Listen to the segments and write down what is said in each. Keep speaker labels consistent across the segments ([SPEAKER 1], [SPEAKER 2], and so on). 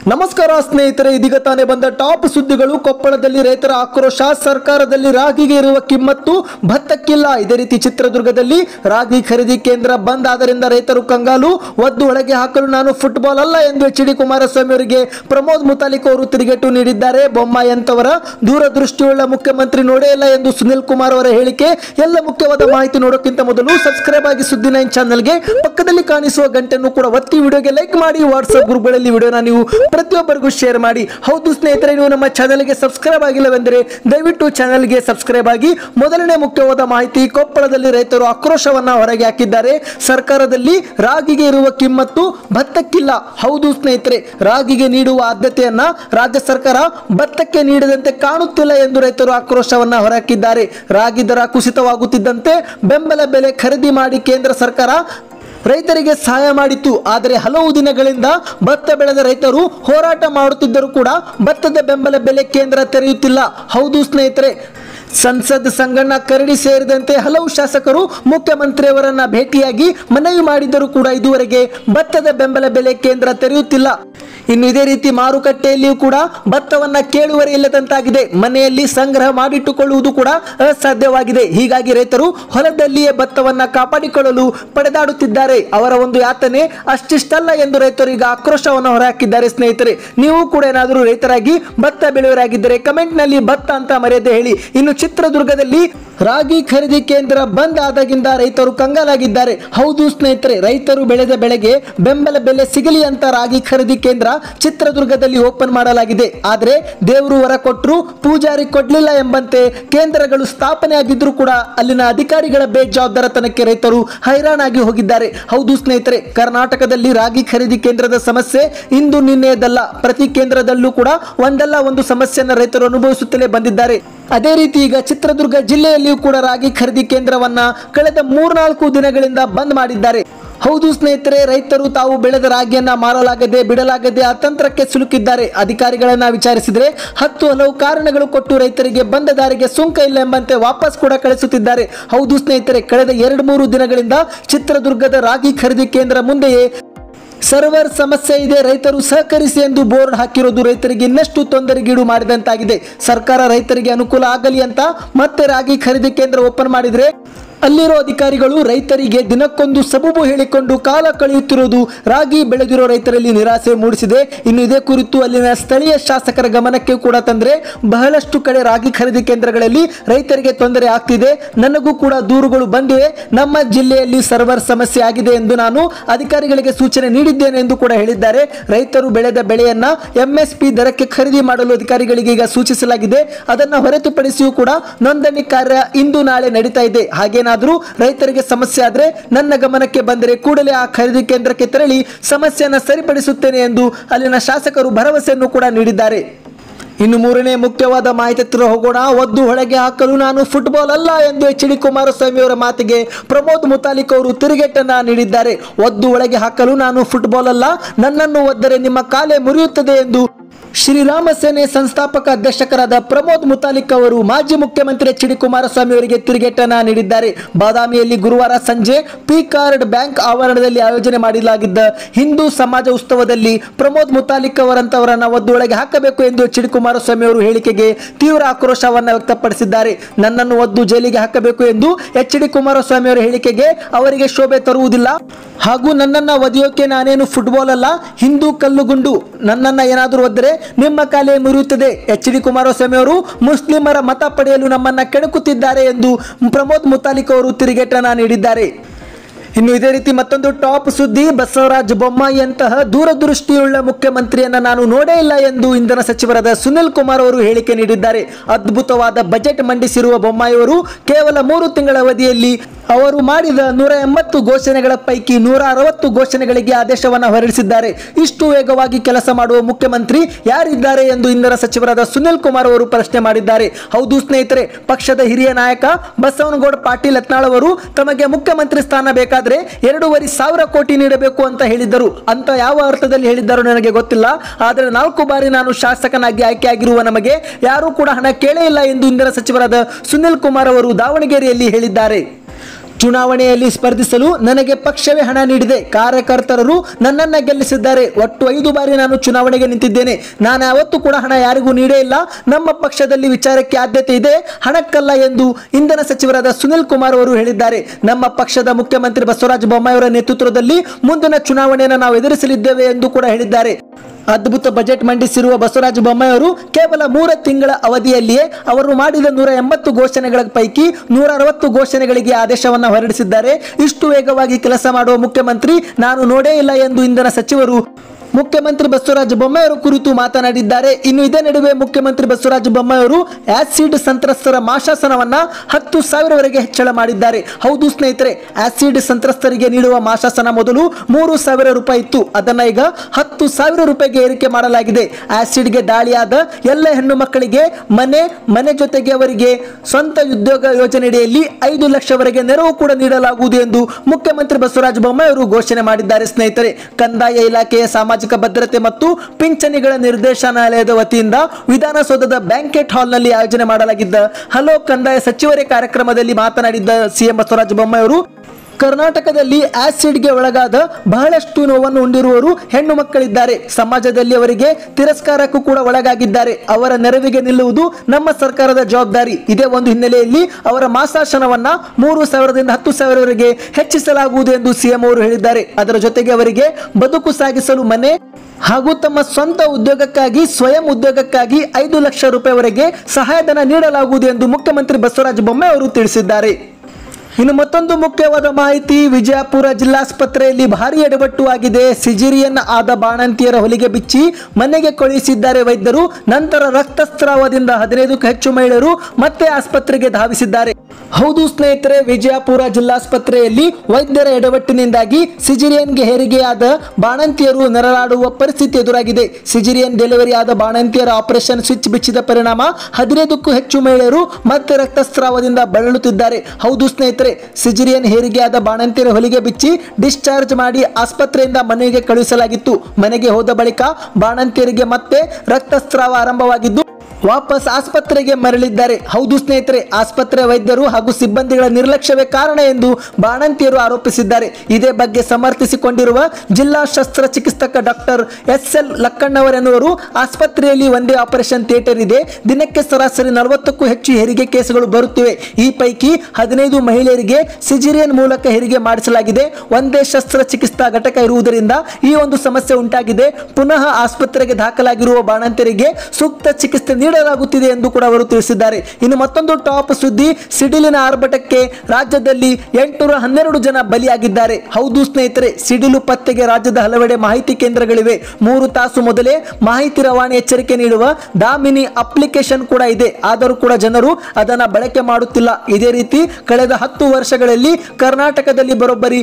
[SPEAKER 1] ನಮಸ್ಕಾರ ಸ್ನೇಹಿತರೆ, ಇದೀಗ ತಾನೇ ಬಂದ ಟಾಪ್ ಸುದ್ದಿಗಳು. ಕೊಪ್ಪಳದಲ್ಲಿ ರೈತರ ಆಕ್ರೋಶ, ಸರ್ಕಾರದಲ್ಲಿ ರಾಗಿಗೆ ಇರುವ ಕಿಮ್ಮತ್ತು ಭತ್ತಕ್ಕಿಲ್ಲ. ಇದೇ ರೀತಿ ಚಿತ್ರದುರ್ಗದಲ್ಲಿ ರಾಗಿ ಖರೀದಿ ಕೇಂದ್ರ ಬಂದ್ ಆದ್ದರಿಂದ ರೈತರು ಕಂಗಾಲು. ಒದ್ದು ಒಳಗೆ ಹಾಕಲು ನಾನು ಫುಟ್ಬಾಲ್ ಅಲ್ಲ ಎಂದು ಎಚ್.ಡಿ. ಕುಮಾರಸ್ವಾಮಿ ಅವರಿಗೆ ಪ್ರಮೋದ್ ಮುತಾಲಿಕ್ ಅವರು ತಿರುಗೇಟು ನೀಡಿದ್ದಾರೆ. ಬೊಮ್ಮಾಯಿ ಅಂತವರ ದೂರದೃಷ್ಟಿಯುಳ್ಳ ಮುಖ್ಯಮಂತ್ರಿ ನೋಡೇ ಇಲ್ಲ ಎಂದು ಸುನಿಲ್ ಕುಮಾರ್ ಅವರ ಹೇಳಿಕೆ. ಎಲ್ಲ ಮುಖ್ಯವಾದ ಮಾಹಿತಿ ನೋಡೋಕ್ಕಿಂತ ಮೊದಲು ಸಬ್ಸ್ಕ್ರೈಬ್ ಆಗಿ ಸುದ್ದಿ 9 ಚಾನೆಲ್ಗೆ, ಪಕ್ಕದಲ್ಲಿ ಕಾಣಿಸುವ ಗಂಟೆಯನ್ನು ಕೂಡ ಒತ್ತಿ, ವಿಡಿಯೋಗೆ ಲೈಕ್ ಮಾಡಿ, ವಾಟ್ಸ್ಆಪ್ ಗ್ರೂಪ್ಗಳಲ್ಲಿ ವಿಡಿಯೋನ ನೀವು ಪ್ರತಿಯೊಬ್ಬರಿಗೂ ಶೇರ್ ಮಾಡಿ. ಹೌದು ಸ್ನೇಹಿತರೆ, ನೀವು ನಮ್ಮ ಚಾನೆಲ್ಗೆ ಸಬ್ಸ್ಕ್ರೈಬ್ ಆಗಿಲ್ಲವೆಂದರೆ ದಯವಿಟ್ಟು ಚಾನೆಲ್ಗೆ ಸಬ್ಸ್ಕ್ರೈಬ್ ಆಗಿ. ಮೊದಲನೇ ಮುಖ್ಯವಾದ ಮಾಹಿತಿ, ಕೊಪ್ಪಳದಲ್ಲಿ ರೈತರು ಆಕ್ರೋಶವನ್ನ ಹೊರಗೆ ಹಾಕಿದ್ದಾರೆ. ಸರ್ಕಾರದಲ್ಲಿ ರಾಗಿಗೆ ಇರುವ ಕಿಮ್ಮತ್ತು ಭತ್ತಕ್ಕಿಲ್ಲ. ಹೌದು ಸ್ನೇಹಿತರೆ, ರಾಗಿಗೆ ನೀಡುವ ಆದ್ಯತೆಯನ್ನ ರಾಜ್ಯ ಸರ್ಕಾರ ಭತ್ತಕ್ಕೆ ನೀಡದಂತೆ ಕಾಣುತ್ತಿಲ್ಲ ಎಂದು ರೈತರು ಆಕ್ರೋಶವನ್ನ ಹೊರಹಾಕಿದ್ದಾರೆ. ರಾಗಿ ದರ ಕುಸಿತವಾಗುತ್ತಿದ್ದಂತೆ ಬೆಂಬಲ ಬೆಲೆ ಖರೀದಿ ಮಾಡಿ ಕೇಂದ್ರ ಸರ್ಕಾರ ರೈತರಿಗೆ ಸಹಾಯ ಮಾಡಿತ್ತು. ಆದರೆ ಹಲವು ದಿನಗಳಿಂದ ಭತ್ತ ಬೆಳೆದ ರೈತರು ಹೋರಾಟ ಮಾಡುತ್ತಿದ್ದರೂ ಕೂಡ ಭತ್ತದ ಬೆಂಬಲ ಬೆಲೆ ಕೇಂದ್ರ ತೆರೆಯುತ್ತಿಲ್ಲ. ಹೌದು ಸ್ನೇಹಿತರೆ, ಸಂಸದ್ ಸಂಗಣ್ಣ ಕರಡಿ ಸೇರಿದಂತೆ ಹಲವು ಶಾಸಕರು ಮುಖ್ಯಮಂತ್ರಿಯವರನ್ನ ಭೇಟಿಯಾಗಿ ಮನವಿ ಮಾಡಿದರೂ ಕೂಡ ಇದುವರೆಗೆ ಭತ್ತದ ಬೆಂಬಲ ಬೆಲೆ ಕೇಂದ್ರ ತೆರೆಯುತ್ತಿಲ್ಲ. ಇನ್ನು ಇದೇ ರೀತಿ ಮಾರುಕಟ್ಟೆಯಲ್ಲಿಯೂ ಕೂಡ ಭತ್ತವನ್ನ ಕೇಳುವರೆ ಇಲ್ಲದಂತಾಗಿದೆ. ಮನೆಯಲ್ಲಿ ಸಂಗ್ರಹ ಮಾಡಿಟ್ಟುಕೊಳ್ಳುವುದು ಕೂಡ ಅಸಾಧ್ಯವಾಗಿದೆ. ಹೀಗಾಗಿ ರೈತರು ಹೊಲದಲ್ಲಿಯೇ ಭತ್ತವನ್ನ ಕಾಪಾಡಿಕೊಳ್ಳಲು ಪಡೆದಾಡುತ್ತಿದ್ದಾರೆ. ಅವರ ಒಂದು ಯಾತನೆ ಅಷ್ಟಿಷ್ಟಲ್ಲ ಎಂದು ರೈತರು ಈಗ ಆಕ್ರೋಶವನ್ನು ಹೊರಹಾಕಿದ್ದಾರೆ. ಸ್ನೇಹಿತರೆ, ನೀವು ಕೂಡ ಏನಾದರೂ ರೈತರಾಗಿ ಭತ್ತ ಬೆಳೆಯುವರಾಗಿದ್ದರೆ ಕಮೆಂಟ್ ನಲ್ಲಿ ಭತ್ತ ಅಂತ ಮರೆಯದೆ ಹೇಳಿ. ಇನ್ನು ಚಿತ್ರದುರ್ಗದಲ್ಲಿ ರಾಗಿ ಖರೀದಿ ಕೇಂದ್ರ ಬಂದ್ ಆದಾಗಿಂದ ರೈತರು ಕಂಗಾಲಾಗಿದ್ದಾರೆ. ಹೌದು ಸ್ನೇಹಿತರೆ, ರೈತರು ಬೆಳೆದ ಬೆಳೆಗೆ ಬೆಂಬಲ ಬೆಲೆ ಸಿಗಲಿ ಅಂತ ರಾಗಿ ಖರೀದಿ ಕೇಂದ್ರ ಚಿತ್ರದುರ್ಗದಲ್ಲಿ ಓಪನ್ ಮಾಡಲಾಗಿದೆ. ಆದರೆ ದೇವರು ವರ ಕೊಟ್ಟರು, ಪೂಜಾರಿ ಕೊಡ್ಲಿಲ್ಲ ಎಂಬಂತೆ ಕೇಂದ್ರಗಳು ಸ್ಥಾಪನೆ ಆಗಿದ್ರು ಕೂಡ ಅಲ್ಲಿನ ಅಧಿಕಾರಿಗಳ ಬೇಜವಾಬ್ದಾರತನಕ್ಕೆ ರೈತರು ಹೈರಾಣಾಗಿ ಹೋಗಿದ್ದಾರೆ. ಹೌದು ಸ್ನೇಹಿತರೆ, ಕರ್ನಾಟಕದಲ್ಲಿ ರಾಗಿ ಖರೀದಿ ಕೇಂದ್ರದ ಸಮಸ್ಯೆ ಇಂದು ನಿನ್ನೆಯದಲ್ಲ. ಪ್ರತಿ ಕೇಂದ್ರದಲ್ಲೂ ಕೂಡ ಒಂದಲ್ಲ ಒಂದು ಸಮಸ್ಯೆಯನ್ನು ರೈತರು ಅನುಭವಿಸುತ್ತಲೇ ಬಂದಿದ್ದಾರೆ. ಅದೇ ರೀತಿ ಈಗ ಚಿತ್ರದುರ್ಗ ಜಿಲ್ಲೆಯಲ್ಲಿಯೂ ಕೂಡ ರಾಗಿ ಖರೀದಿ ಕೇಂದ್ರವನ್ನ ಕಳೆದ 3-4 ದಿನಗಳಿಂದ ಬಂದ್ ಮಾಡಿದ್ದಾರೆ. ಹೌದು ಸ್ನೇಹಿತರೆ, ರೈತರು ತಾವು ಬೆಳೆದ ರಾಗಿಯನ್ನ ಮಾರಲಾಗದೆ ಬಿಡಲಾಗದೆ ಅತಂತ್ರಕ್ಕೆ ಸಿಲುಕಿದ್ದಾರೆ. ಅಧಿಕಾರಿಗಳನ್ನ ವಿಚಾರಿಸಿದರೆ ಹಲವು ಕಾರಣಗಳು ಕೊಟ್ಟು ರೈತರಿಗೆ ಬಂದ ದಾರಿಗೆ ಸುಂಕ ಇಲ್ಲ ಎಂಬಂತೆ ವಾಪಸ್ ಕೂಡ ಕಳಿಸುತ್ತಿದ್ದಾರೆ. ಹೌದು ಸ್ನೇಹಿತರೆ, ಕಳೆದ 2-3 ದಿನಗಳಿಂದ ಚಿತ್ರದುರ್ಗದ ರಾಗಿ ಖರೀದಿ ಕೇಂದ್ರ ಮುಂದೆಯೇ ಸರ್ವರ್ ಸಮಸ್ಯೆ ಇದೆ, ರೈತರು ಸಹಕರಿಸಿ ಎಂದು ಬೋರ್ಡ್ ಹಾಕಿರೋದು ರೈತರಿಗೆ ಇನ್ನಷ್ಟು ತೊಂದರೆಗೀಡು ಮಾಡಿದಂತಾಗಿದೆ. ಸರ್ಕಾರ ರೈತರಿಗೆ ಅನುಕೂಲ ಆಗಲಿ ಅಂತ ಮತ್ತೆ ರಾಗಿ ಖರೀದಿ ಕೇಂದ್ರ ಓಪನ್ ಮಾಡಿದ್ರೆ ಅಲ್ಲಿರೋ ಅಧಿಕಾರಿಗಳು ರೈತರಿಗೆ ದಿನಕ್ಕೊಂದು ಸಬೂಬು ಹೇಳಿಕೊಂಡು ಕಾಲ ಕಳೆಯುತ್ತಿರುವುದು ರಾಗಿ ಬೆಳೆದಿರೋ ರೈತರಲ್ಲಿ ನಿರಾಸೆ ಮೂಡಿಸಿದೆ. ಇನ್ನು ಇದೇ ಕುರಿತು ಅಲ್ಲಿನ ಸ್ಥಳೀಯ ಶಾಸಕರ ಗಮನಕ್ಕೆ ಕೂಡ ತಂದ್ರೆ ಬಹಳಷ್ಟು ಕಡೆ ರಾಗಿ ಖರೀದಿ ಕೇಂದ್ರಗಳಲ್ಲಿ ರೈತರಿಗೆ ತೊಂದರೆ ಆಗ್ತಿದೆ, ನನಗೂ ಕೂಡ ದೂರುಗಳು ಬಂದಿವೆ, ನಮ್ಮ ಜಿಲ್ಲೆಯಲ್ಲಿ ಸರ್ವರ್ ಸಮಸ್ಯೆ ಆಗಿದೆ ಎಂದು ನಾನು ಅಧಿಕಾರಿಗಳಿಗೆ ಸೂಚನೆ ನೀಡಿದ್ದೇನೆ ಎಂದು ಕೂಡ ಹೇಳಿದ್ದಾರೆ. ರೈತರು ಬೆಳೆದ ಬೆಳೆಯನ್ನ MSP ದರಕ್ಕೆ ಖರೀದಿ ಮಾಡಲು ಅಧಿಕಾರಿಗಳಿಗೆ ಈಗ ಸೂಚಿಸಲಾಗಿದೆ. ಅದನ್ನ ಹೊರತುಪಡಿಸಿಯೂ ಕೂಡ ನೋಂದಣಿ ಕಾರ್ಯ ಇಂದು ನಾಳೆ ನಡೀತಾ ಇದೆ. ಹಾಗೇನಾದರೂ ರೈತರಿಗೆ ಸಮಸ್ಯೆ ಆದ್ರೆ ನನ್ನ ಗಮನಕ್ಕೆ ಬಂದರೆ ಕೂಡಲೇ ಆ ಖರೀದಿ ಕೇಂದ್ರಕ್ಕೆ ತೆರಳಿ ಸಮಸ್ಯೆಯನ್ನು ಸರಿಪಡಿಸುತ್ತೇನೆ ಎಂದು ಅಲ್ಲಿನ ಶಾಸಕರು ಭರವಸೆಯನ್ನು ಕೂಡ ನೀಡಿದ್ದಾರೆ. ಇನ್ನು ಮೂರನೇ ಮುಖ್ಯವಾದ ಮಾಹಿತಿ ಹತ್ತಿರ ಹೋಗೋಣ. ಒದ್ದು ಹೊಳಗೆ ಹಾಕಲು ನಾನು ಫುಟ್ಬಾಲ್ ಅಲ್ಲ ಎಂದು ಎಚ್.ಡಿ. ಕುಮಾರಸ್ವಾಮಿ ಅವರ ಮಾತಿಗೆ ಪ್ರಮೋದ್ ಮುತಾಲಿಕ್ ಅವರು ತಿರುಗೇಟನ್ನ ನೀಡಿದ್ದಾರೆ. ಒದ್ದು ಒಳಗೆ ಹಾಕಲು ನಾನು ಫುಟ್ಬಾಲ್ ಅಲ್ಲ, ನನ್ನನ್ನು ಒದ್ದರೆ ನಿಮ್ಮ ಕಾಲೇ ಮುರಿಯುತ್ತದೆ ಎಂದು ಶ್ರೀರಾಮ ಸೇನೆ ಸಂಸ್ಥಾಪಕ ಅಧ್ಯಕ್ಷರಾದ ಪ್ರಮೋದ್ ಮುತಾಲಿಕ್ ಅವರು ಮಾಜಿ ಮುಖ್ಯಮಂತ್ರಿ ಎಚ್.ಡಿ. ಕುಮಾರಸ್ವಾಮಿ ಅವರಿಗೆ ತಿರುಗೇಟನ್ನ ನೀಡಿದ್ದಾರೆ. ಬಾದಾಮಿಯಲ್ಲಿ ಗುರುವಾರ ಸಂಜೆ ಪಿ ಕಾರ್ಡ್ ಬ್ಯಾಂಕ್ ಆವರಣದಲ್ಲಿ ಆಯೋಜನೆ ಮಾಡಲಾಗಿದ್ದ ಹಿಂದೂ ಸಮಾಜ ಉತ್ಸವದಲ್ಲಿ ಪ್ರಮೋದ್ ಮುತಾಲಿಕ್ ಅವರಂತವರನ್ನ ಒದ್ದೊಳಗೆ ಹಾಕಬೇಕು ಎಂದು ಎಚ್.ಡಿ. ಕುಮಾರಸ್ವಾಮಿ ಅವರು ಹೇಳಿಕೆಗೆ ತೀವ್ರ ಆಕ್ರೋಶವನ್ನ ವ್ಯಕ್ತಪಡಿಸಿದ್ದಾರೆ. ನನ್ನನ್ನು ಒದ್ದು ಜೈಲಿಗೆ ಹಾಕಬೇಕು ಎಂದು ಎಚ್.ಡಿ. ಕುಮಾರಸ್ವಾಮಿ ಅವರ ಹೇಳಿಕೆಗೆ ಅವರಿಗೆ ಶೋಭೆ ತರುವುದಿಲ್ಲ. ಹಾಗೂ ನನ್ನನ್ನ ಒದೆಯೋಕೆ ನಾನೇನು ಫುಟ್ಬಾಲ್ ಅಲ್ಲ, ಹಿಂದೂ ಕಲ್ಲುಗುಂಡು, ನನ್ನನ್ನ ಏನಾದರೂ ಒದ್ದರೆ ನಿಮ್ಮ ಕಾಲೇ ಮುರಿಯುತ್ತದೆ. ಎಚ್.ಡಿ. ಕುಮಾರಸ್ವಾಮಿ ಅವರು ಮುಸ್ಲಿಮರ ಮತ ಪಡೆಯಲು ನಮ್ಮನ್ನ ಕೆಣಕುತ್ತಿದ್ದಾರೆ ಎಂದು ಪ್ರಮೋದ್ ಮುತಾಲಿಕ್ ಅವರು ತಿರುಗೇಟನ್ನ ನೀಡಿದ್ದಾರೆ. ಇನ್ನು ಇದೇ ರೀತಿ ಮತ್ತೊಂದು ಟಾಪ್ ಸುದ್ದಿ, ಬಸವರಾಜ ಬೊಮ್ಮಾಯಿ ಅಂತಹ ದೂರದೃಷ್ಟಿಯುಳ್ಳ ಮುಖ್ಯಮಂತ್ರಿಯನ್ನ ನಾನು ನೋಡೇ ಇಲ್ಲ ಎಂದು ಇಂಧನ ಸಚಿವರಾದ ಸುನಿಲ್ ಕುಮಾರ್ ಅವರು ಹೇಳಿಕೆ ನೀಡಿದ್ದಾರೆ. ಅದ್ಭುತವಾದ ಬಜೆಟ್ ಮಂಡಿಸಿರುವ ಬೊಮ್ಮಾಯಿ ಅವರು ಕೇವಲ 3 ತಿಂಗಳ ಅವಧಿಯಲ್ಲಿ ಅವರು ಮಾಡಿದ 180 ಘೋಷಣೆಗಳ ಪೈಕಿ 160 ಘೋಷಣೆಗಳಿಗೆ ಆದೇಶವನ್ನು ಹೊರಡಿಸಿದ್ದಾರೆ. ಇಷ್ಟು ವೇಗವಾಗಿ ಕೆಲಸ ಮಾಡುವ ಮುಖ್ಯಮಂತ್ರಿ ಯಾರಿದ್ದಾರೆ ಎಂದು ಇಂಧನ ಸಚಿವರಾದ ಸುನಿಲ್ ಕುಮಾರ್ ಅವರು ಪ್ರಶ್ನೆ ಮಾಡಿದ್ದಾರೆ. ಹೌದು ಸ್ನೇಹಿತರೆ, ಪಕ್ಷದ ಹಿರಿಯ ನಾಯಕ ಬಸವನಗೌಡ ಪಾಟೀಲ್ ಯತ್ನಾಳ್ ಅವರು ತಮಗೆ ಮುಖ್ಯಮಂತ್ರಿ ಸ್ಥಾನ ಬೇಕಾದ್ರೆ 2,500 ಕೋಟಿ ನೀಡಬೇಕು ಅಂತ ಹೇಳಿದ್ದರು. ಅಂತ ಯಾವ ಅರ್ಥದಲ್ಲಿ ಹೇಳಿದ್ದಾರೋ ನನಗೆ ಗೊತ್ತಿಲ್ಲ. ಆದರೆ 4 ಬಾರಿ ನಾನು ಶಾಸಕನಾಗಿ ಆಯ್ಕೆಯಾಗಿರುವ ನಮಗೆ ಯಾರೂ ಕೂಡ ಹಣ ಕೇಳೇ ಇಲ್ಲ ಎಂದು ಇಂಧನ ಸಚಿವರಾದ ಸುನಿಲ್ ಕುಮಾರ್ ಅವರು ದಾವಣಗೆರೆಯಲ್ಲಿ ಹೇಳಿದ್ದಾರೆ. ಚುನಾವಣೆಯಲ್ಲಿ ಸ್ಪರ್ಧಿಸಲು ನನಗೆ ಪಕ್ಷವೇ ಹಣ ನೀಡಿದೆ. ಕಾರ್ಯಕರ್ತರು ನನ್ನನ್ನ ಗೆಲ್ಲಿಸಿದ್ದಾರೆ. ಒಟ್ಟು 5 ಬಾರಿ ನಾನು ಚುನಾವಣೆಗೆ ನಿಂತಿದ್ದೇನೆ. ನಾನು ಯಾವತ್ತೂ ಕೂಡ ಹಣ ಯಾರಿಗೂ ನೀಡೇ ಇಲ್ಲ. ನಮ್ಮ ಪಕ್ಷದಲ್ಲಿ ವಿಚಾರಕ್ಕೆ ಆದ್ಯತೆ ಇದೆ, ಹಣಕ್ಕಲ್ಲ ಎಂದು ಇಂಧನ ಸಚಿವರಾದ ಸುನಿಲ್ ಕುಮಾರ್ ಅವರು ಹೇಳಿದ್ದಾರೆ. ನಮ್ಮ ಪಕ್ಷದ ಮುಖ್ಯಮಂತ್ರಿ ಬಸವರಾಜ ಬೊಮ್ಮಾಯಿ ಅವರ ನೇತೃತ್ವದಲ್ಲಿ ಮುಂದಿನ ಚುನಾವಣೆಯನ್ನು ನಾವು ಎದುರಿಸಲಿದ್ದೇವೆ ಎಂದು ಕೂಡ ಹೇಳಿದ್ದಾರೆ. ಅದ್ಭುತ ಬಜೆಟ್ ಮಂಡಿಸಿರುವ ಬಸವರಾಜ ಬೊಮ್ಮಾಯಿ ಅವರು ಕೇವಲ 3 ತಿಂಗಳ ಅವಧಿಯಲ್ಲಿಯೇ ಅವರು ಮಾಡಿದ 180 ಘೋಷಣೆಗಳ ಪೈಕಿ 160 ಘೋಷಣೆಗಳಿಗೆ ಆದೇಶವನ್ನು ಹೊರಡಿಸಿದ್ದಾರೆ. ಇಷ್ಟು ವೇಗವಾಗಿ ಕೆಲಸ ಮಾಡುವ ಮುಖ್ಯಮಂತ್ರಿ ನಾನು ನೋಡೇ ಇಲ್ಲ ಎಂದು ಇಂಧನ ಸಚಿವರು ಮುಖ್ಯಮಂತ್ರಿ ಬಸವರಾಜ ಬೊಮ್ಮಾಯಿ ಅವರು ಕುರಿತು ಮಾತನಾಡಿದ್ದಾರೆ. ಇನ್ನು ಇದೇ ನಡುವೆ ಮುಖ್ಯಮಂತ್ರಿ ಬಸವರಾಜ ಬೊಮ್ಮಾಯಿ ಅವರು ಆಸಿಡ್ ಸಂತ್ರಸ್ತರ ಮಾಶಾಸನವನ್ನ 10,000ವರೆಗೆ ಹೆಚ್ಚಳ ಮಾಡಿದ್ದಾರೆ. ಹೌದು ಸ್ನೇಹಿತರೆ, ಆಸಿಡ್ ಸಂತ್ರಸ್ತರಿಗೆ ನೀಡುವ ಮಾಶಾಸನ ಮೊದಲು 3,000 ರೂಪಾಯಿ ಇತ್ತು. ಅದನ್ನ ಈಗ 10,000 ರೂಪಾಯಿಗೆ ಏರಿಕೆ ಮಾಡಲಾಗಿದೆ. ಆಸಿಡ್ಗೆ ದಾಳಿಯಾದ ಎಲ್ಲ ಹೆಣ್ಣು ಮಕ್ಕಳಿಗೆ ಮನೆ ಜೊತೆಗೆ ಅವರಿಗೆ ಸ್ವಂತ ಉದ್ಯೋಗ ಯೋಜನೆಯಡಿಯಲ್ಲಿ 5 ಲಕ್ಷವರೆಗೆ ನೆರವು ಕೂಡ ನೀಡಲಾಗುವುದು ಎಂದು ಮುಖ್ಯಮಂತ್ರಿ ಬಸವರಾಜ ಬೊಮ್ಮಾಯಿ ಅವರು ಘೋಷಣೆ ಮಾಡಿದ್ದಾರೆ. ಸ್ನೇಹಿತರೆ, ಕಂದಾಯ ಇಲಾಖೆಯ ಸಾಮಾಜಿಕ ಭದ್ರತೆ ಮತ್ತು ಪಿಂಚಣಿಗಳ ನಿರ್ದೇಶನಾಲಯದ ವತಿಯಿಂದ ವಿಧಾನಸೌಧದ ಬ್ಯಾಂಕೆಟ್ ಹಾಲ್ನಲ್ಲಿ ಆಯೋಜನೆ ಮಾಡಲಾಗಿದ್ದ ಹಲೋ ಕಂದಾಯ ಸಚಿವರೇ ಕಾರ್ಯಕ್ರಮದಲ್ಲಿ ಮಾತನಾಡಿದ್ದ ಸಿಎಂ ಬಸವರಾಜ ಬೊಮ್ಮಾಯಿ ಅವರು ಕರ್ನಾಟಕದಲ್ಲಿ ಆಸಿಡ್ಗೆ ಒಳಗಾದ ಬಹಳಷ್ಟು ನೋವನ್ನು ಹೊಂದಿರುವವರು ಹೆಣ್ಣು ಮಕ್ಕಳಿದ್ದಾರೆ. ಸಮಾಜದಲ್ಲಿ ಅವರಿಗೆ ತಿರಸ್ಕಾರಕ್ಕೂ ಕೂಡ ಒಳಗಾಗಿದ್ದಾರೆ. ಅವರ ನೆರವಿಗೆ ನಿಲ್ಲುವುದು ನಮ್ಮ ಸರ್ಕಾರದ ಜವಾಬ್ದಾರಿ. ಇದೇ ಒಂದು ಹಿನ್ನೆಲೆಯಲ್ಲಿ ಅವರ ಮಾಸಾಶನವನ್ನ 3,000ದಿಂದ 10,000ವರೆಗೆ ಹೆಚ್ಚಿಸಲಾಗುವುದು ಎಂದು ಸಿಎಂ ಅವರು ಹೇಳಿದ್ದಾರೆ. ಅದರ ಜೊತೆಗೆ ಅವರಿಗೆ ಬದುಕು ಸಾಗಿಸಲು ಮನೆ ಹಾಗೂ ತಮ್ಮ ಸ್ವಂತ ಉದ್ಯೋಗಕ್ಕಾಗಿ ಸ್ವಯಂ ಉದ್ಯೋಗಕ್ಕಾಗಿ 5 ಲಕ್ಷ ರೂಪಾಯಿವರೆಗೆ ಸಹಾಯಧನ ನೀಡಲಾಗುವುದು ಎಂದು ಮುಖ್ಯಮಂತ್ರಿ ಬಸವರಾಜ ಬೊಮ್ಮಾಯಿ ಅವರು ತಿಳಿಸಿದ್ದಾರೆ. ಇನ್ನು ಮತ್ತೊಂದು ಮುಖ್ಯವಾದ ಮಾಹಿತಿ, ವಿಜಯಪುರ ಜಿಲ್ಲಾಸ್ಪತ್ರೆಯಲ್ಲಿ ಭಾರಿ ಎಡವಟ್ಟು ಆಗಿದೆ. ಸಿಜೇರಿಯನ್ ಆದ ಬಾಣಂತಿಯರ ಹೊಲಿಗೆ ಬಿಚ್ಚಿ ಮನೆಗೆ ಕಳುಹಿಸಿದ್ದಾರೆ ವೈದ್ಯರು. ನಂತರ ರಕ್ತಸ್ರಾವದಿಂದ 15ಕ್ಕೂ ಹೆಚ್ಚು ಮಹಿಳೆಯರು ಮತ್ತೆ ಆಸ್ಪತ್ರೆಗೆ ಧಾವಿಸಿದ್ದಾರೆ. ಹೌದು ಸ್ನೇಹಿತರೆ, ವಿಜಯಪುರ ಜಿಲ್ಲಾಸ್ಪತ್ರೆಯಲ್ಲಿ ವೈದ್ಯರ ಎಡವಟ್ಟಿನಿಂದಾಗಿ ಸಿಜೇರಿಯನ್ಗೆ ಹೆರಿಗೆಯಾದ ಬಾಣಂತಿಯರು ನರಳಾಡುವ ಪರಿಸ್ಥಿತಿ ಎದುರಾಗಿದೆ. ಸಿಜೇರಿಯನ್ ಡೆಲಿವರಿ ಆದ ಬಾಣಂತಿಯರ ಆಪರೇಷನ್ ಸ್ವಿಚ್ ಬಿಚ್ಚಿದ ಪರಿಣಾಮ 15ಕ್ಕೂ ಹೆಚ್ಚು ಮಹಿಳೆಯರು ಮತ್ತೆ ರಕ್ತಸ್ರಾವದಿಂದ ಬಳಲುತ್ತಿದ್ದಾರೆ. ಹೌದು ಸ್ನೇಹಿತರೆ, ಸಿಜೇರಿಯನ್ ಹೆರಿಗೆಯಾದ ಬಾಣಂತಿಯರ ಹೊಲಿಗೆ ಬಿಚ್ಚಿ ಡಿಸ್ಚಾರ್ಜ್ ಮಾಡಿ ಆಸ್ಪತ್ರೆಯಿಂದ ಮನೆಗೆ ಕಳುಹಿಸಲಾಗಿತ್ತು. ಮನೆಗೆ ಹೋದ ಬಳಿಕ ಬಾಣಂತಿಯರಿಗೆ ಮತ್ತೆ ರಕ್ತಸ್ರಾವ ಆರಂಭವಾಗಿದ್ದು ವಾಪಸ್ ಆಸ್ಪತ್ರೆಗೆ ಮರಳಿದ್ದಾರೆ. ಹೌದು ಸ್ನೇಹಿತರೆ, ಆಸ್ಪತ್ರೆ ವೈದ್ಯರು ಹಾಗೂ ಸಿಬ್ಬಂದಿಗಳ ನಿರ್ಲಕ್ಷ್ಯವೇ ಕಾರಣ ಎಂದು ಬಾಣಂತಿಯರು ಆರೋಪಿಸಿದ್ದಾರೆ. ಇದೇ ಬಗ್ಗೆ ಸಮರ್ಥಿಸಿಕೊಂಡಿರುವ ಜಿಲ್ಲಾ ಶಸ್ತ್ರಚಿಕಿತ್ಸಕ ಡಾಕ್ಟರ್ SL ಲಕ್ಕಣ್ಣವರೆನ್ನುವರು ಆಸ್ಪತ್ರೆಯಲ್ಲಿ ಒಂದೇ ಆಪರೇಷನ್ ಥಿಯೇಟರ್ ಇದೆ. ದಿನಕ್ಕೆ ಸರಾಸರಿ 40ಕ್ಕೂ ಹೆಚ್ಚು ಹೆರಿಗೆ ಕೇಸುಗಳು ಬರುತ್ತಿವೆ. ಈ ಪೈಕಿ 15 ಮಹಿಳೆಯರಿಗೆ ಸಿಜೇರಿಯನ್ ಮೂಲಕ ಹೆರಿಗೆ ಮಾಡಿಸಲಾಗಿದೆ. ಒಂದೇ ಶಸ್ತ್ರಚಿಕಿತ್ಸಾ ಘಟಕ ಇರುವುದರಿಂದ ಈ ಒಂದು ಸಮಸ್ಯೆ ಉಂಟಾಗಿದೆ. ಪುನಃ ಆಸ್ಪತ್ರೆಗೆ ದಾಖಲಾಗಿರುವ ಬಾಣಂತಿಯರಿಗೆ ಸೂಕ್ತ ಚಿಕಿತ್ಸೆ ನೀಡಲಾಗುತ್ತಿದೆ ಎಂದು ಕೂಡ ಅವರು ತಿಳಿಸಿದ್ದಾರೆ. ಇನ್ನು ಮತ್ತೊಂದು ಟಾಪ್ ಸುದ್ದಿ, ಸಿಡಿಲಿನ ಆರ್ಭಟಕ್ಕೆ ರಾಜ್ಯದಲ್ಲಿ 812 ಜನ ಬಲಿಯಾಗಿದ್ದಾರೆ. ಹೌದು ಸ್ನೇಹಿತರೆ, ಸಿಡಿಲು ಪತ್ತೆಗೆ ರಾಜ್ಯದ ಹಲವೆಡೆ ಮಾಹಿತಿ ಕೇಂದ್ರಗಳಿವೆ. 3 ತಾಸು ಮೊದಲೇ ಮಾಹಿತಿ ರವಾನೆ ಎಚ್ಚರಿಕೆ ನೀಡುವ ದಾಮಿನಿ ಅಪ್ಲಿಕೇಶನ್ ಕೂಡ ಇದೆ. ಆದರೂ ಕೂಡ ಜನರು ಅದನ್ನ ಬಳಕೆ ಮಾಡುತ್ತಿಲ್ಲ. ಇದೇ ರೀತಿ ಕಳೆದ 10 ವರ್ಷಗಳಲ್ಲಿ ಕರ್ನಾಟಕದಲ್ಲಿ ಬರೋಬ್ಬರಿ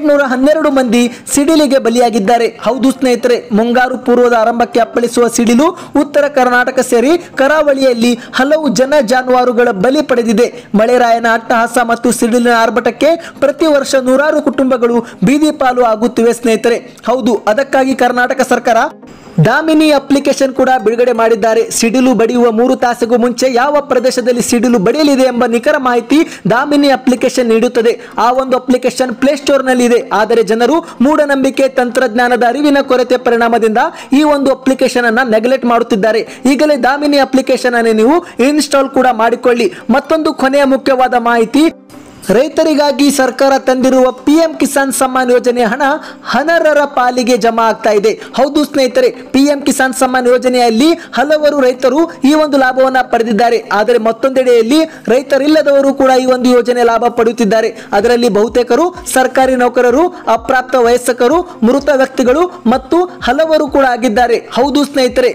[SPEAKER 1] 812 ಮಂದಿ ಸಿಡಿಲಿಗೆ ಬಲಿಯಾಗಿದ್ದಾರೆ. ಹೌದು ಸ್ನೇಹಿತರೆ, ಮುಂಗಾರು ಪೂರ್ವದ ಆರಂಭಕ್ಕೆ ಅಪ್ಪಳಿಸುವ ಸಿಡಿಲು ಉತ್ತರ ಕರ್ನಾಟಕ ಸೇರಿ ಕರಾವಳಿಯಲ್ಲಿ ಹಲವು ಜನ ಜಾನುವಾರುಗಳ ಬಲಿ ಪಡೆದಿದೆ. ಮಳೆರಾಯನ ಅಟ್ಟಹಾಸ ಮತ್ತು ಸಿಡಿಲಿನ ಆರ್ಭಟಕ್ಕೆ ಪ್ರತಿ ವರ್ಷ 100 ಕುಟುಂಬಗಳು ಬೀದಿ ಪಾಲು ಆಗುತ್ತಿವೆ ಸ್ನೇಹಿತರೆ. ಹೌದು, ಅದಕ್ಕಾಗಿ ಕರ್ನಾಟಕ ಸರ್ಕಾರ ದಾಮಿನಿ ಅಪ್ಲಿಕೇಶನ್ ಕೂಡ ಬಿಡುಗಡೆ ಮಾಡಿದ್ದಾರೆ. ಸಿಡಿಲು ಬಡಿಯುವ 3 ತಾಸಿಗೂ ಮುಂಚೆ ಯಾವ ಪ್ರದೇಶದಲ್ಲಿ ಸಿಡಿಲು ಬಡಿಯಲಿದೆ ಎಂಬ ನಿಖರ ಮಾಹಿತಿ ದಾಮಿನಿ ಅಪ್ಲಿಕೇಶನ್ ನೀಡುತ್ತದೆ. ಆ ಒಂದು ಅಪ್ಲಿಕೇಶನ್ ಪ್ಲೇಸ್ಟೋರ್ ನಲ್ಲಿ ಇದೆ. ಆದರೆ ಜನರು ಮೂಢನಂಬಿಕೆ, ತಂತ್ರಜ್ಞಾನದ ಅರಿವಿನ ಕೊರತೆ ಪರಿಣಾಮದಿಂದ ಈ ಒಂದು ಅಪ್ಲಿಕೇಶನ್ ಅನ್ನ ನೆಗ್ಲೆಕ್ಟ್ ಮಾಡುತ್ತಿದ್ದಾರೆ. ಈಗಲೇ ದಾಮಿನಿ ಅಪ್ಲಿಕೇಶನ್ ಅನ್ನು ನೀವು ಇನ್ಸ್ಟಾಲ್ ಕೂಡ ಮಾಡಿಕೊಳ್ಳಿ. ಮತ್ತೊಂದು ಕೊನೆಯ ಮುಖ್ಯವಾದ ಮಾಹಿತಿ, ರೈತರಿಗಾಗಿ ಸರ್ಕಾರ ತಂದಿರುವ PM ಕಿಸಾನ್ ಸಮ್ಮಾನ್ ಯೋಜನೆ ಹಣ ಅನರ್ಹರ ಪಾಲಿಗೆ ಜಮಾ ಆಗ್ತಾ ಇದೆ. ಹೌದು ಸ್ನೇಹಿತರೆ, PM ಕಿಸಾನ್ ಸಮ್ಮಾನ್ ಯೋಜನೆಯಲ್ಲಿ ಹಲವರು ರೈತರು ಈ ಒಂದು ಲಾಭವನ್ನ ಪಡೆದಿದ್ದಾರೆ. ಆದರೆ ಮತ್ತೊಂದೆಡೆಯಲ್ಲಿ ರೈತರಿಲ್ಲದವರು ಕೂಡ ಈ ಒಂದು ಯೋಜನೆ ಲಾಭ ಪಡೆಯುತ್ತಿದ್ದಾರೆ. ಅದರಲ್ಲಿ ಬಹುತೇಕರು ಸರ್ಕಾರಿ ನೌಕರರು, ಅಪ್ರಾಪ್ತ ವಯಸ್ಕರು, ಮೃತ ವ್ಯಕ್ತಿಗಳು ಮತ್ತು ಹಲವರು ಕೂಡ ಆಗಿದ್ದಾರೆ. ಹೌದು ಸ್ನೇಹಿತರೆ,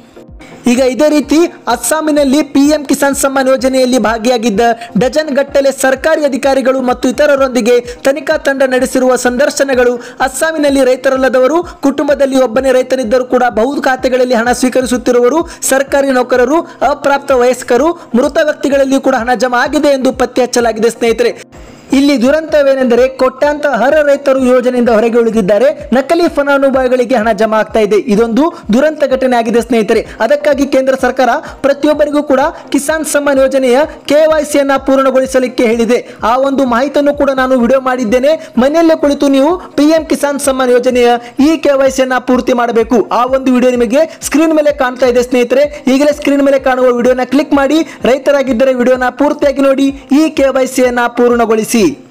[SPEAKER 1] ಈಗ ಇದೇ ರೀತಿ ಅಸ್ಸಾಮಿನಲ್ಲಿ PM ಕಿಸಾನ್ ಸಮ್ಮಾನ್ ಯೋಜನೆಯಲ್ಲಿ ಭಾಗಿಯಾಗಿದ್ದ ಡಜನ್ ಗಟ್ಟಲೆ ಸರ್ಕಾರಿ ಅಧಿಕಾರಿಗಳು ಮತ್ತು ಇತರರೊಂದಿಗೆ ತನಿಖಾ ತಂಡ ನಡೆಸಿರುವ ಸಂದರ್ಶನಗಳು ಅಸ್ಸಾಮಿನಲ್ಲಿ ರೈತರಲ್ಲದವರು, ಕುಟುಂಬದಲ್ಲಿ ಒಬ್ಬನೇ ರೈತನಿದ್ದರೂ ಕೂಡ ಬಹು ಖಾತೆಗಳಲ್ಲಿ ಹಣ ಸ್ವೀಕರಿಸುತ್ತಿರುವವರು, ಸರ್ಕಾರಿ ನೌಕರರು, ಅಪ್ರಾಪ್ತ ವಯಸ್ಕರು, ಮೃತ ವ್ಯಕ್ತಿಗಳಲ್ಲಿ ಕೂಡ ಹಣ ಜಮಾ ಆಗಿದೆ ಎಂದು ಪತ್ತೆ ಹಚ್ಚಲಾಗಿದೆ ಸ್ನೇಹಿತರೆ. ಇಲ್ಲಿ ದುರಂತವೇನೆಂದರೆ ಕೋಟ್ಯಾಂತರ ರೈತರು ಯೋಜನೆಯಿಂದ ಹೊರಗೆ ಉಳಿದಿದ್ದಾರೆ. ನಕಲಿ ಫಲಾನುಭವಿಗಳಿಗೆ ಹಣ ಜಮಾ ಆಗ್ತಾ ಇದೆ. ಇದೊಂದು ದುರಂತ ಘಟನೆ ಆಗಿದೆ ಸ್ನೇಹಿತರೆ. ಅದಕ್ಕಾಗಿ ಕೇಂದ್ರ ಸರ್ಕಾರ ಪ್ರತಿಯೊಬ್ಬರಿಗೂ ಕೂಡ ಕಿಸಾನ್ ಸಮ್ಮಾನ್ ಯೋಜನೆಯ KYCಯನ್ನ ಪೂರ್ಣಗೊಳಿಸಲಿಕ್ಕೆ ಹೇಳಿದೆ. ಆ ಒಂದು ಮಾಹಿತಿಯನ್ನು ಕೂಡ ನಾನು ವಿಡಿಯೋ ಮಾಡಿದ್ದೇನೆ. ಮನೆಯಲ್ಲೇ ಕುಳಿತು ನೀವು PM ಕಿಸಾನ್ ಸಮ್ಮಾನ್ ಯೋಜನೆಯ ಈ KYCಯನ್ನ ಪೂರ್ತಿ ಮಾಡಬೇಕು. ಆ ಒಂದು ವಿಡಿಯೋ ನಿಮಗೆ ಸ್ಕ್ರೀನ್ ಮೇಲೆ ಕಾಣ್ತಾ ಇದೆ ಸ್ನೇಹಿತರೆ. ಈಗಲೇ ಸ್ಕ್ರೀನ್ ಮೇಲೆ ಕಾಣುವ ವಿಡಿಯೋನ ಕ್ಲಿಕ್ ಮಾಡಿ ರೈತರಾಗಿದ್ದರೆ ವಿಡಿಯೋನ ಪೂರ್ತಿಯಾಗಿ ನೋಡಿ ಈ KYCಯನ್ನ ಪೂರ್ಣಗೊಳಿಸಿ.